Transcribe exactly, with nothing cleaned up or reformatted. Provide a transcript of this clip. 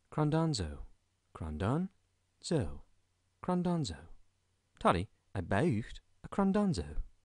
Crandanzo, crandan, zo, crandanzo. Toddy, I buigt a crandanzo.